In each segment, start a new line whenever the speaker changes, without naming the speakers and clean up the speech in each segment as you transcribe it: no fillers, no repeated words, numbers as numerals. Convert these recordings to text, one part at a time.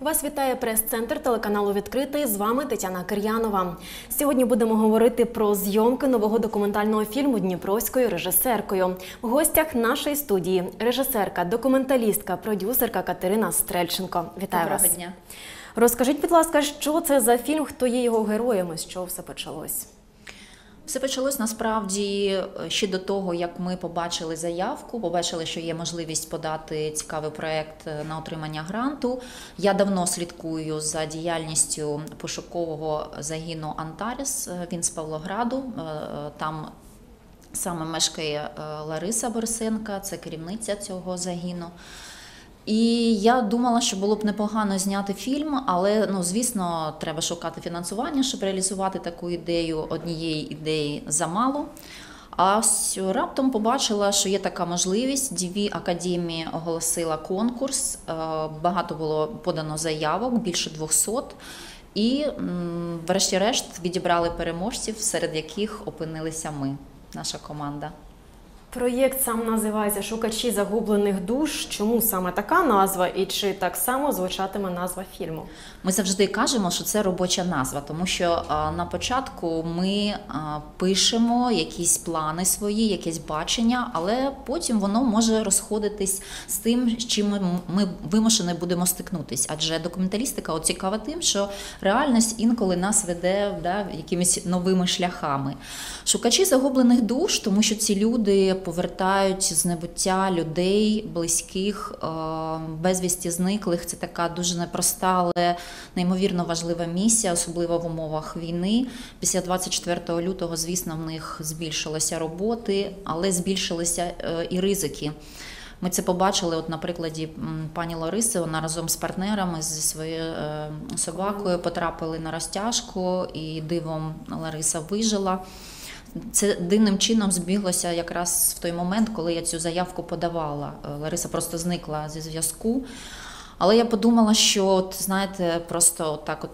Вас вітає прес-центр телеканалу «Відкритий». З вами Тетяна Кир'янова. Сьогодні будемо говорити про зйомки нового документального фільму дніпровською режисеркою. В гостях нашої студії режисерка, документалістка, продюсерка Катерина Стрельченко. Вітаю вас.
Доброго дня.
Розкажіть, будь ласка, що це за фільм, хто є його героями, з чого все почалось?
Все почалось насправді ще до того, як ми побачили заявку, побачили, що є можливість подати цікавий проєкт на отримання гранту. Я давно слідкую за діяльністю пошукового загону «Антарес», він з Павлограду, там саме мешкає Лариса Борисенка, це керівниця цього загону. І я думала, що було б непогано зняти фільм, але, звісно, треба шукати фінансування, щоб реалізувати таку ідею. Однієї ідеї замало. А раптом побачила, що є така можливість. Дві академії оголосила конкурс, багато було подано заявок, більше 200. І, врешті-решт, відібрали переможців, серед яких опинилися ми, наша команда.
Проєкт сам називається «Шукачі загублених душ». Чому саме така назва і чи так само звучатиме назва фільму?
Ми завжди кажемо, що це робоча назва, тому що на початку ми пишемо якісь плани свої, якесь бачення, але потім воно може розходитись з тим, з чим ми вимушені будемо стикнутись. Адже документалістика цікава тим, що реальність інколи нас веде якимись новими шляхами. Шукачі загублених душ, тому що ці люди повертають з небуття людей, близьких, безвісті зниклих. Це така дуже непроста, але неймовірно важлива місія, особливо в умовах війни. Після 24 лютого, звісно, в них збільшилося роботи, але збільшилися і ризики. Ми це побачили на прикладі пані Лариси, вона разом з партнерами, зі своєю собакою потрапили на розтяжку і дивом Лариса вижила. Це дивним чином збіглося якраз в той момент, коли я цю заявку подавала. Лариса просто зникла зі зв'язку. Але я подумала, що, знаєте, просто так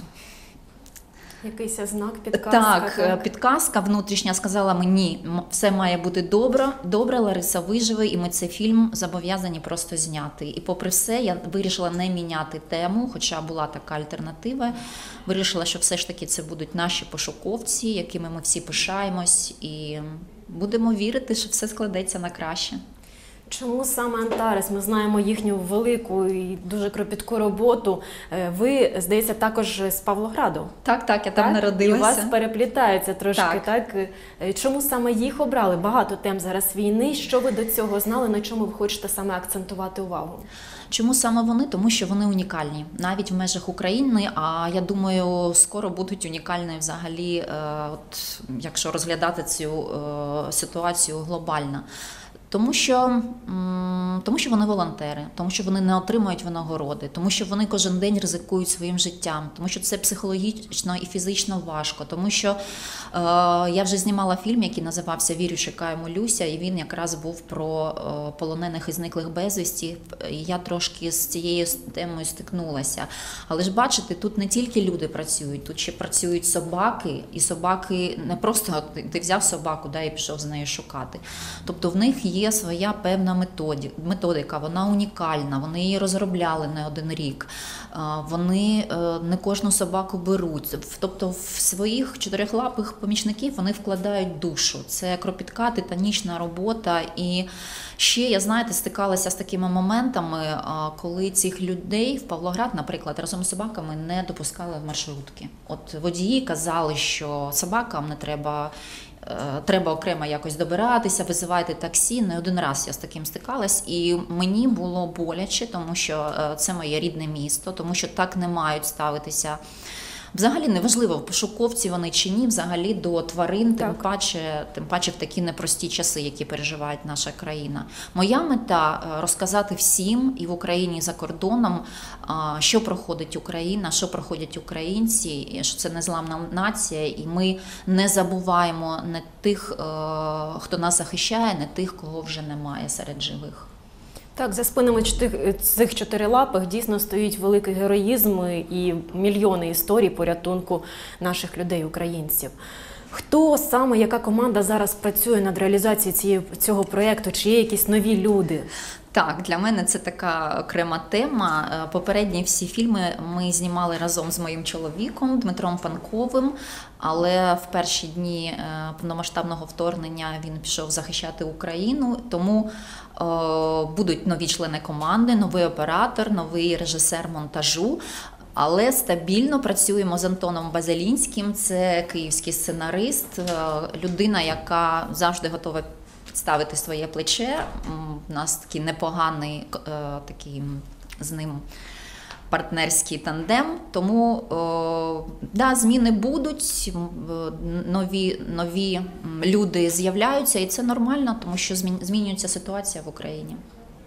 Якийсь знак, підказка.
Так, підказка внутрішня сказала мені, все має бути добре, Лариса виживе, і ми цей фільм зобов'язані просто зняти. І попри все, я вирішила не міняти тему, хоча була така альтернатива. Вирішила, що все ж таки це будуть наші пошуковці, якими ми всі пишаємось, і будемо вірити, що все складеться на краще.
Чому саме «Антарес»? Ми знаємо їхню велику і дуже кропітку роботу. Ви, здається, також з Павлограду.
Так, я там народилася.
І у вас переплітаються трошки, так? Чому саме їх обрали? Багато тем зараз війни. Що ви до цього знали, на чому ви хочете саме акцентувати увагу?
Чому саме вони? Тому що вони унікальні. Навіть в межах України, а я думаю, скоро будуть унікальні взагалі, якщо розглядати цю ситуацію глобально. Тому що вони волонтери, тому що вони не отримують винагороди, тому що вони кожен день ризикують своїм життям, тому що це психологічно і фізично важко, тому що я вже знімала фільм, який називався «Вірю, чекаю, молюся», і він якраз був про полонених і зниклих безвісті, і я трошки з цією темою стикнулася. Але ж бачите, тут не тільки люди працюють, тут ще працюють собаки, і собаки не просто ти взяв собаку і пішов з нею шукати. Тобто в них є своя певна методика, вона унікальна, вони її розробляли не один рік, вони не кожну собаку беруть. Тобто в своїх чотирьохлапих помічників вони вкладають душу. Це кропітка, титанічна робота. І ще, я, стикалася з такими моментами, коли цих людей в Павлоград, наприклад, разом з собаками не допускали в маршрутки. Водії казали, що собакам не треба окремо якось добиратися, визивайте таксі. Не один раз я з таким стикалась, і мені було боляче, тому що це моє рідне місто, тому що так не мають ставитися. Взагалі неважливо, пошуковці вони чи ні, взагалі до тварин, тим паче в такі непрості часи, які переживає наша країна. Моя мета – розказати всім і в Україні, і за кордоном, що проходить Україна, що проходять українці, що це незламна нація, і ми не забуваємо не тих, хто нас захищає, не тих, кого вже немає серед живих.
Так, за спинами цих чотирилапих дійсно стоїть великий героїзм і мільйони історій порятунку наших людей, українців. Хто саме, яка команда зараз працює над реалізацією цього проєкту? Чи є якісь нові люди?
Так, для мене це така окрема тема. Попередні всі фільми ми знімали разом з моїм чоловіком Дмитром Панковим, але в перші дні повномасштабного вторгнення він пішов захищати Україну, тому будуть нові члени команди, новий оператор, новий режисер монтажу. Але стабільно працюємо з Антоном Базилінським, це київський сценарист, людина, яка завжди готова підставити своє плече. У нас такий непоганий такий з ним партнерський тандем, тому да, зміни будуть, нові люди з'являються, і це нормально, тому що змінюється ситуація в Україні.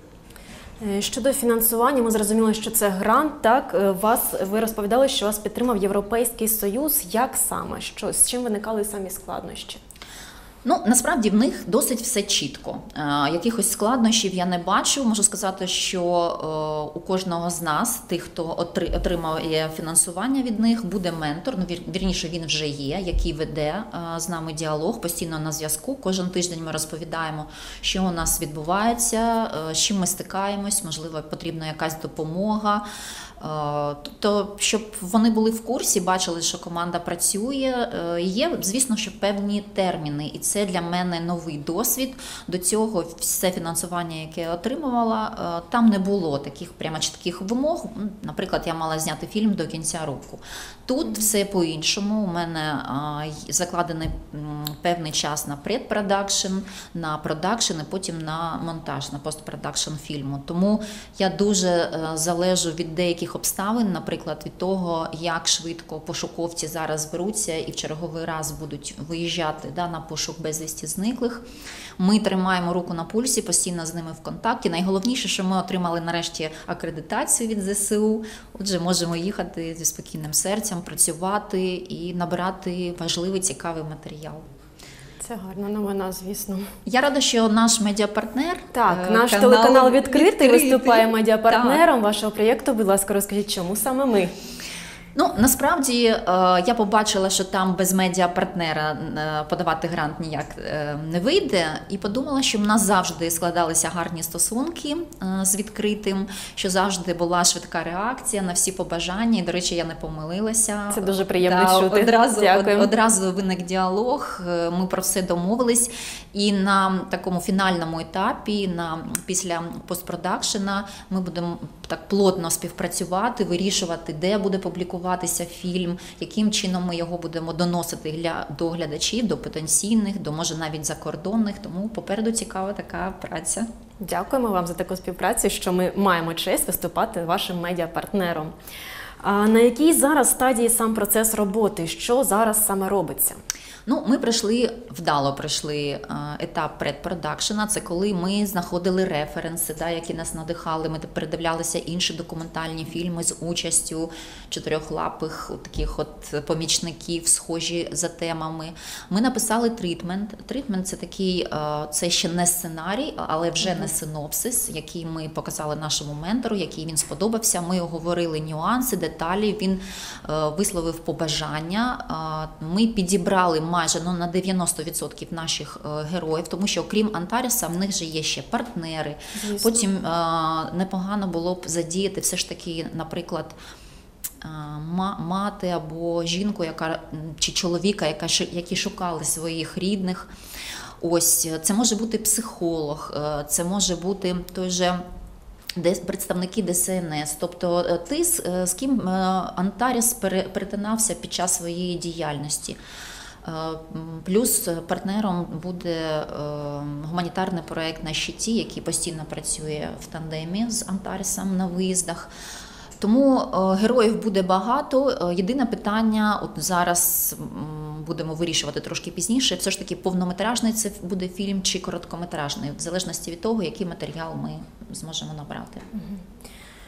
Щодо фінансування, ми зрозуміли, що це грант, так? Ви розповідали, що вас підтримав Європейський Союз. Як саме? З чим виникали самі складнощі?
Ну, насправді в них досить все чітко. Якихось складнощів я не бачу. Можу сказати, що у кожного з нас, тих, хто отримає фінансування від них, буде ментор, ну, вірніше він вже є, який веде з нами діалог, постійно на зв'язку. Кожен тиждень ми розповідаємо, що у нас відбувається, з чим ми стикаємось, можливо, потрібна якась допомога. Тобто, щоб вони були в курсі, бачили, що команда працює. Є, звісно, що певні терміни, і це для мене новий досвід. До цього все фінансування, яке я отримувала, там не було таких прямо чітких вимог. Наприклад, я мала зняти фільм до кінця року. Тут все по-іншому. У мене закладений певний час на предпродакшн, на продакшн і потім на монтаж, на постпродакшн фільму. Тому я дуже залежу від деяких обставин, наприклад, від того, як швидко пошуковці зараз зберуться і в черговий раз будуть виїжджати на пошук безвісті зниклих. Ми тримаємо руку на пульсі, постійно з ними в контакті. Найголовніше, що ми отримали нарешті акредитацію від ЗСУ, отже, можемо їхати зі спокійним серцем, працювати і набирати важливий, цікавий матеріал.
Це гарна новина, звісно.
Я рада, що наш медіапартнер,
наш телеканал «Відкритий» виступає медіапартнером вашого проєкту. Будь ласка, розкажіть, чому саме ми?
Ну, насправді, я побачила, що там без медіапартнера подавати грант ніяк не вийде, і подумала, що в нас завжди складалися гарні стосунки з «Відкритим», що завжди була швидка реакція на всі побажання, і, до речі, я не помилилася.
Це дуже приємно чути.
Одразу виник діалог, ми про все домовились, і на такому фінальному етапі, після постпродакшена, ми будемо так плотно співпрацювати, вирішувати, де буде публікуватися фільм, яким чином ми його будемо доносити до глядачів, до потенційних, до, може, навіть закордонних. Тому попереду цікава така праця.
Дякуємо вам за таку співпрацю, що ми маємо честь виступати вашим медіапартнером. А на якій зараз стадії сам процес роботи? Що зараз саме робиться?
Ну, ми вдало пройшли етап предпродакшена. Це коли ми знаходили референси, які нас надихали. Ми передивлялися інші документальні фільми з участю чотирьохлапих таких от помічників, схожі за темами. Ми написали тритмент. Тритмент – це такий, це ще не сценарій, але вже не синопсис, який ми показали нашому ментору, який він сподобався. Ми оговорили нюанси, деталі, він висловив побажання. Ми підібрали майже на 90% наших героїв, тому що окрім Антаріса в них же є ще партнери. Звісно. Потім непогано було б задіяти все ж таки, наприклад, мати або жінку, чи чоловіка, які шукали своїх рідних. Ось, це може бути психолог, це може бути той же представники ДСНС, тобто ті, з ким Антаріс перетинався під час своєї діяльності. Плюс партнером буде гуманітарний проєкт «На щиті», який постійно працює в тандемі з Антарісом на виїздах. Тому героїв буде багато. Єдине питання, от зараз будемо вирішувати трошки пізніше, все ж таки повнометражний це буде фільм чи короткометражний, в залежності від того, який матеріал ми зможемо набрати.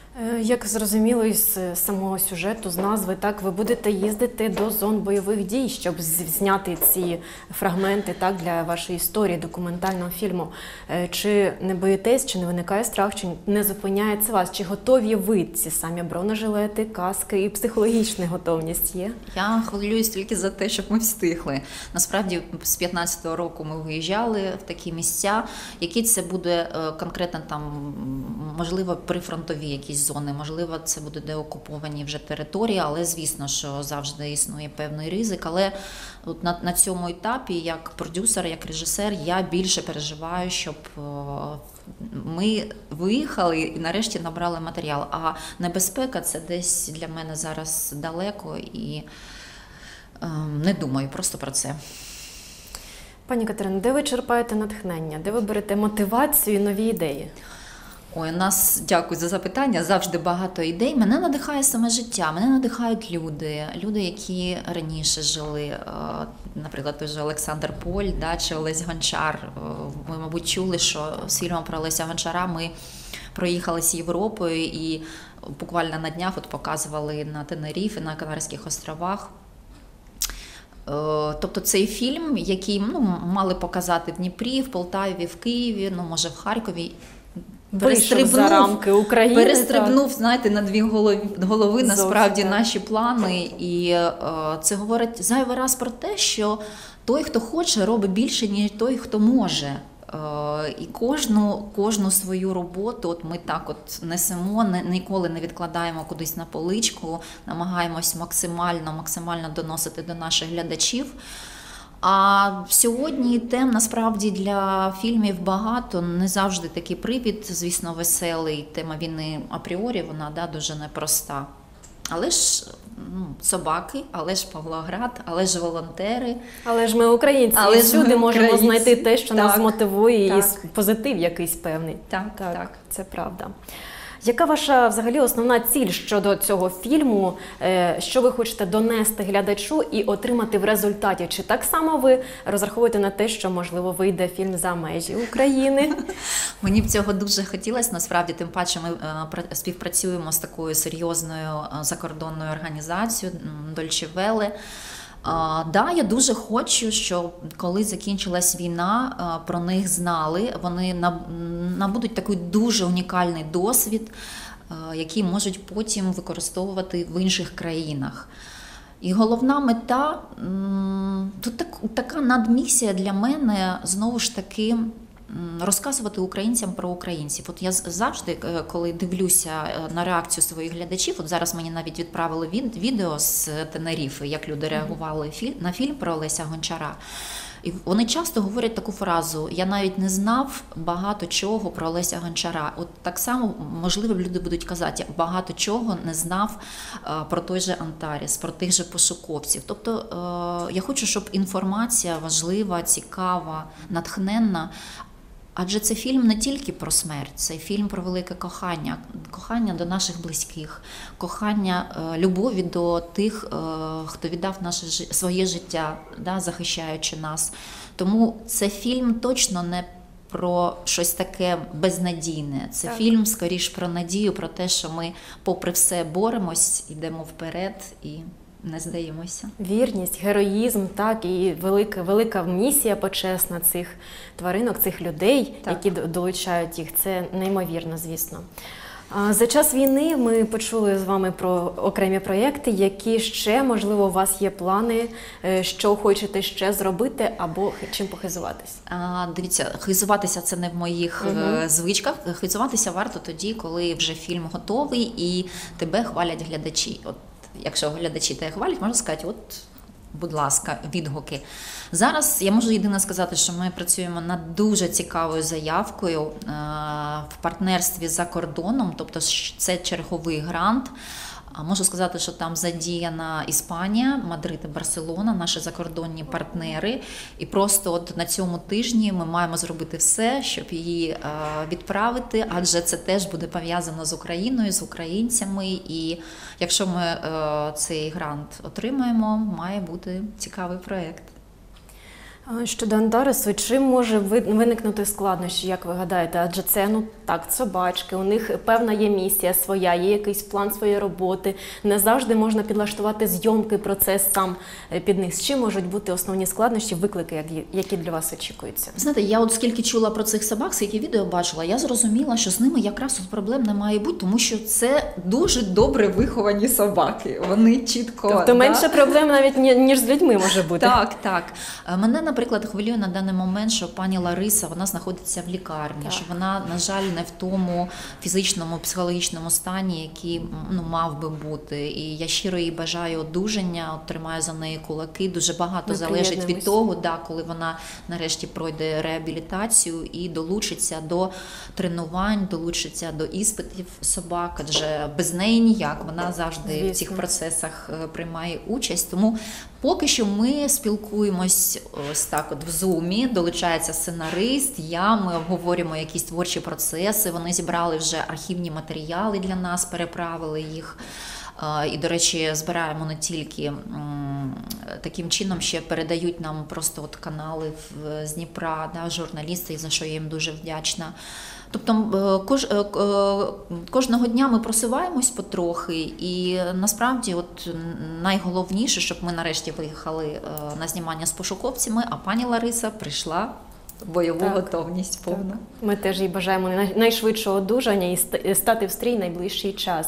Як зрозуміло із самого сюжету, з назви, так, ви будете їздити до зон бойових дій, щоб зняти ці фрагменти, так, для вашої історії, документального фільму. Чи не боїтесь, чи не виникає страх, чи не зупиняє це вас? Чи готові ви ці самі бронежилети, каски і психологічна готовність є?
Я хвилююсь тільки за те, щоб ми встигли. Насправді, з 15-го року ми виїжджали в такі місця. Які це буде конкретно там, можливо, прифронтові якісь зони, можливо, це буде деокуповані вже території, але звісно, що завжди існує певний ризик. Але от на цьому етапі, як продюсер, як режисер, я більше переживаю, щоб ми виїхали і нарешті набрали матеріал. А небезпека – це десь для мене зараз далеко і не думаю просто про це.
Пані Катерино, де ви черпаєте натхнення? Де ви берете мотивацію і нові ідеї?
Ой, у нас, дякую за запитання, завжди багато ідей. Мене надихає саме життя, мене надихають люди, які раніше жили. Наприклад, той же Олександр Поль, да, чи Олесь Гончар. Ви, мабуть, чули, що з фільмом про Олеся Гончара ми проїхалися Європою і буквально на днях от показували на Тенеріфі, на Канарських островах. Тобто цей фільм, який мали показати в Дніпрі, в Полтаві, в Києві, може в Харкові,
за рамки України.
Перестрибнув, знаєте, на дві голови насправді
так.
Наші плани. І це говорить зайвий раз про те, що той, хто хоче, робить більше, ніж той, хто може. І кожну свою роботу от ми так от несемо, ніколи не відкладаємо кудись на поличку, намагаємось максимально доносити до наших глядачів. А сьогодні тем насправді для фільмів багато, не завжди такий привід, звісно, веселий. Тема війни апріорі, вона дуже непроста. Але ж собаки, але ж Павлоград, але ж волонтери.
Але ж ми українці,
але
і всюди можемо знайти те, що нас мотивує, і позитив якийсь певний.
Так.
Це правда. Яка ваша взагалі основна ціль щодо цього фільму? Що ви хочете донести глядачу і отримати в результаті? Чи так само ви розраховуєте на те, що, можливо, вийде фільм за межі України?
Мені б цього дуже хотілося, насправді, тим паче ми співпрацюємо з такою серйозною закордонною організацією Deutsche Welle. Я дуже хочу, щоб коли закінчилась війна, про них знали, вони набудуть такий дуже унікальний досвід, який можуть потім використовувати в інших країнах. І головна мета, тут така надмісія для мене, знову ж таки, розказувати українцям про українців. От я завжди, коли дивлюся на реакцію своїх глядачів, от зараз мені навіть відправили відео з Тенеріфи, як люди реагували на фільм про Олеся Гончара. І вони часто говорять таку фразу: «Я навіть не знав багато чого про Олеся Гончара». От так само, можливо, люди будуть казати, багато чого не знав про той же Антарес, про тих же пошуковців. Тобто я хочу, щоб інформація важлива, цікава, натхненна. Адже це фільм не тільки про смерть, це фільм про велике кохання. Кохання до наших близьких, кохання, любові до тих, хто віддав своє життя, захищаючи нас. Тому це фільм точно не про щось таке безнадійне. Це фільм, скоріш, про надію, про те, що ми попри все боремось, йдемо вперед і не здаємося.
Вірність, героїзм, так, і велика місія почесна цих тваринок, цих людей, які долучають їх. Це неймовірно, звісно. За час війни ми почули з вами про окремі проєкти, які ще, можливо, у вас є плани, що хочете ще зробити або чим похизуватись?
Дивіться, хизуватися – це не в моїх звичках. Хизуватися варто тоді, коли вже фільм готовий і тебе хвалять глядачі. От, якщо глядачі тебе хвалять, можна сказати, от, будь ласка, відгуки. Зараз я можу єдине сказати, що ми працюємо над дуже цікавою заявкою в партнерстві за кордоном, тобто це черговий грант. Можу сказати, що там задіяна Іспанія, Мадрид і Барселона, наші закордонні партнери. І просто от на цьому тижні ми маємо зробити все, щоб її відправити, адже це теж буде пов'язано з Україною, з українцями. І якщо ми цей грант отримаємо, має бути цікавий проєкт.
Щодо Антаресу, чим може виникнути складнощі, як ви гадаєте? Адже це, собачки, у них певна є місія своя, є якийсь план своєї роботи. Не завжди можна підлаштувати зйомки, процес сам під них. З чим можуть бути основні складнощі, виклики, які для вас очікуються?
Знаєте, я от скільки чула про цих собак, скільки відео бачила, я зрозуміла, що з ними якраз проблем не має бути, тому що це дуже добре виховані собаки. Вони чітко...
Тобто менше проблем навіть, ніж з людьми може бути.
Так. Мене, наприклад, хвилює на даний момент, що пані Лариса, вона знаходиться в лікарні, що вона, на жаль, не в тому фізичному, психологічному стані, який мав би бути. І я щиро їй бажаю одужання, тримаю за неї кулаки. Дуже багато залежить від того, коли вона нарешті пройде реабілітацію і долучиться до тренувань, долучиться до іспитів собак, адже без неї ніяк. Вона завжди в цих процесах приймає участь. Тому поки що ми спілкуємось ось так от в Зумі, долучається сценарист, ми обговорюємо якісь творчі процеси, вони зібрали вже архівні матеріали для нас, переправили їх. І, до речі, збираємо не тільки таким чином, ще передають нам просто от канали з Дніпра, журналісти, за що я їм дуже вдячна. Тобто кожного дня ми просуваємось потрохи, і насправді найголовніше, щоб ми нарешті виїхали на знімання з пошуковцями, а пані Лариса прийшла в бойову готовність повну.
Ми теж їй бажаємо найшвидшого одужання і стати в стрій найближчий час.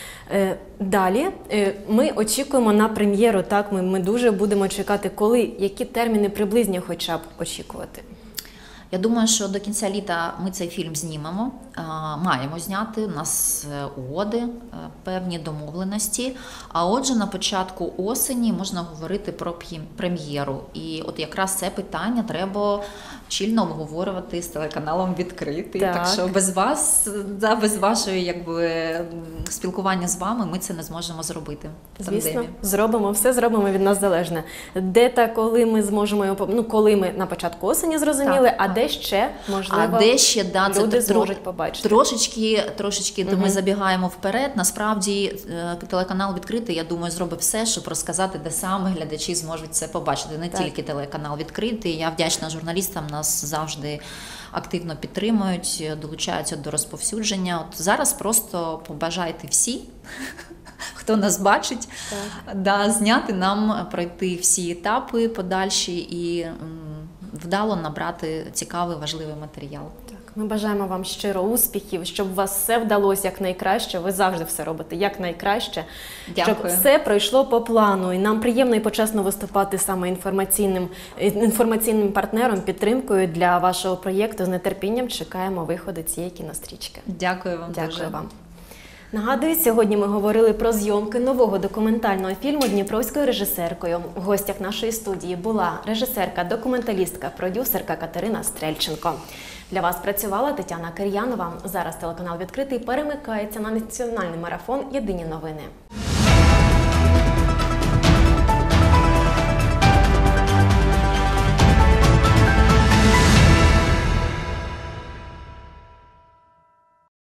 Далі ми очікуємо на прем'єру, ми дуже будемо чекати, які терміни приблизно хоча б очікувати.
Я думаю, що до кінця літа ми цей фільм знімемо, маємо зняти, у нас угоди, певні домовленості, а отже на початку осені можна говорити про прем'єру. І от якраз це питання треба щільно обговорювати з телеканалом «Відкритий». Так що без вас, без вашої спілкування з вами ми це не зможемо зробити.
Звісно, все зробимо від нас залежне. Де та коли ми зможемо, коли ми на початку осені зрозуміли, де ще, можливо, люди зможуть побачити.
Трошечки ми забігаємо вперед. Насправді телеканал «Відкритий», я думаю, зробить все, щоб розказати, де саме глядачі зможуть це побачити. Не тільки телеканал «Відкритий». Я вдячна журналістам, нас завжди активно підтримують, долучаються до розповсюдження. От зараз просто побажайте всі, хто нас бачить, зняти нам, пройти всі етапи подальші і вдало набрати цікавий, важливий матеріал.
Ми бажаємо вам щиро успіхів, щоб у вас все вдалося якнайкраще. Ви завжди все робите якнайкраще.
Дякую.
Щоб все пройшло по плану. І нам приємно і почесно виступати саме інформаційним партнером, підтримкою для вашого проєкту. З нетерпінням чекаємо виходу цієї кінострічки.
Дякую вам дуже.
Дякую вам. Нагадую, сьогодні ми говорили про зйомки нового документального фільму дніпровською режисеркою. В гостях нашої студії була режисерка, документалістка, продюсерка Катерина Стрельченко. Для вас працювала Тетяна Кир'янова. Зараз телеканал «Відкритий» перемикається на національний марафон «Єдині новини».